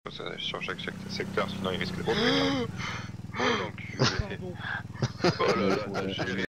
sur chaque secteur, sinon il risque de... Oh putain. Oh l'enculé. Pardon. Oh là là, t'as géré.